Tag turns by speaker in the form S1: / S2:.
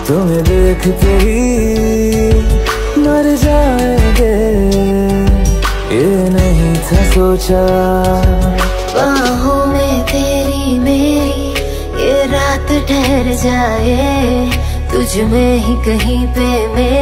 S1: तुम्हें देखते ही मर जाएंगे, ये नहीं था सोचा।
S2: बाहों में तेरी मेरी ये रात ठहर जाए, तुझ में ही कहीं पे मेरी